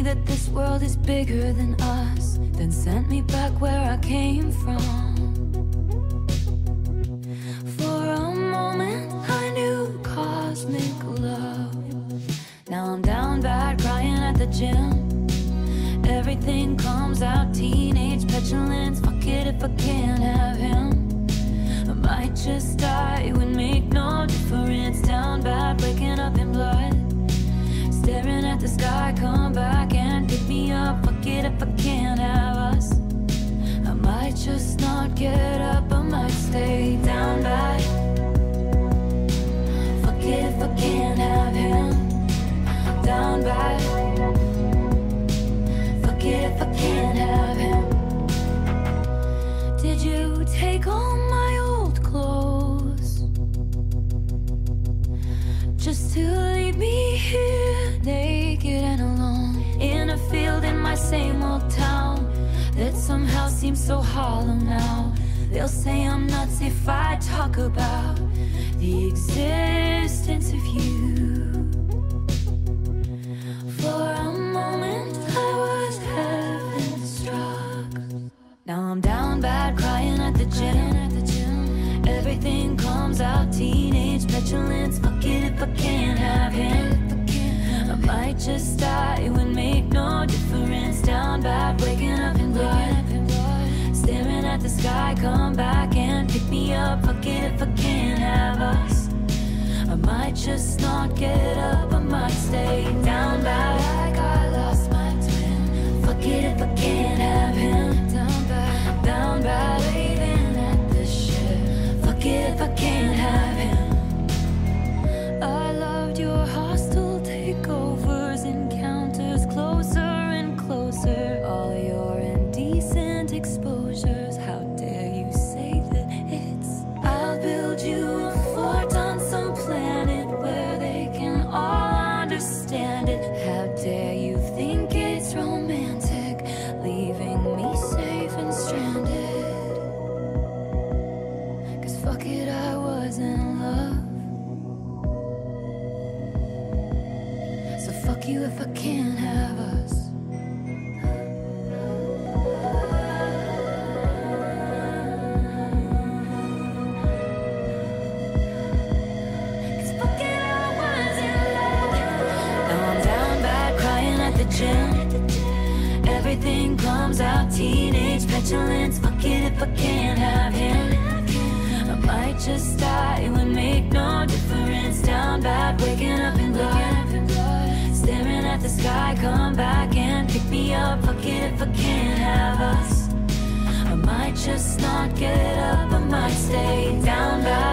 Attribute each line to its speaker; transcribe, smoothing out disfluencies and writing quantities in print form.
Speaker 1: that this world is bigger than us, then sent me back where I came from. For a moment I knew cosmic love. Now I'm down bad, crying at the gym. Everything comes out, teenage petulance. Fuck it if I can't have him. I might just die, it would make no difference. Down bad, waking up in blood, staring at the sky, come back and pick me up. Fuck it if I can't have us. I might just not get up, I might stay down bad. Fuck it if I can't have him. Down bad. Fuck it if I can't have him. Did you take all my old clothes just to leave me here naked and alone in a field in my same old town that somehow seems so hollow now? They'll say I'm nuts if I talk about the existence of you. For a moment I was heaven struck. Now I'm down bad, crying at the gym. Everything comes out, teenage petulance. Fuck it if I can't have him. I might just die, it would make no difference. Down bad, waking up in blood, staring at the sky, come back and pick me up. Fuck it if I can't have us. I might just not get up, I might stay down bad, like I lost my twin. Fuck it if I can't have him. Down bad, waving at the ship. Fuck it if I can't have him. I loved your hostile takeovers, encounters closer and closer. All your indecent exposures. How dare you say that it's? I'll build you a fort on some planet where they can all understand it. How dare you think it's romantic, leaving me safe and stranded? Cause fuck it, I was in love. So fuck you if I can't have us. Cause fuck it, I was in love. Now I'm down bad, crying at the gym. Everything comes out, teenage petulance. Fuck it if I can't have him. I might just die, it would make no difference. Down bad, waking up in blood, staring at the sky, come back and pick me up. Fuck it if I can't have us. I might just not get up, I might stay down bad.